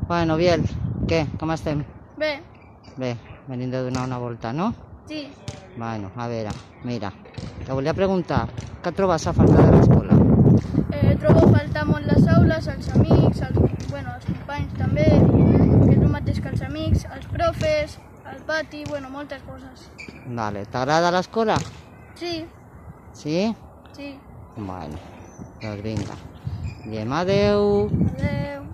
Bueno, Biel, què? Com estem? Bé. Bé, venim de donar una volta, no? Sí. Bueno, a veure, mira, te volia preguntar, què trobes a faltar de l'escola? Trobo a faltar molt les aules, els amics, els companys també, que és el mateix que els amics, els profes, el pati, moltes coses. Vale, t'agrada l'escola? Sí. Sí? Sí. Bueno, doncs vinga. Diem adeu. Adeu.